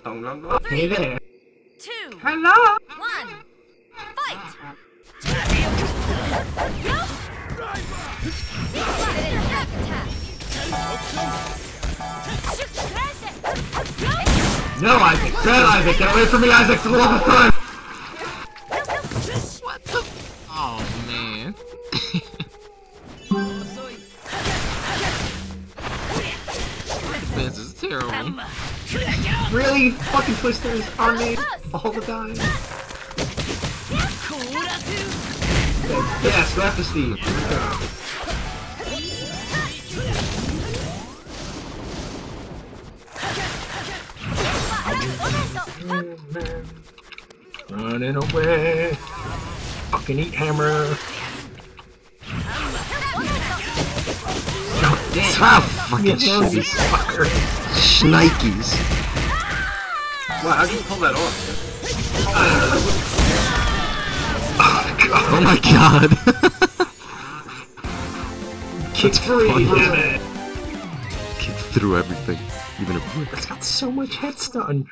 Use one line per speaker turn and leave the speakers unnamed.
Oh, no, no.
Hey there.
2,
Hello.
1, fight!
No, Isaac! Bad Isaac! Get away from me, Isaac! For the love of God!
What the? Oh man. This is terrible.
Really? Fucking twisters are made all the time? Yes, go after Steve. Running away. Fucking eat hammer. Oh, damn.
Ah, fucking
These fucker.
Shnikes.
Wow, how'd you pull that off?
Oh my god.
Kick free, damn it.
Kick through everything. Even a brick.
It's got so much head stun.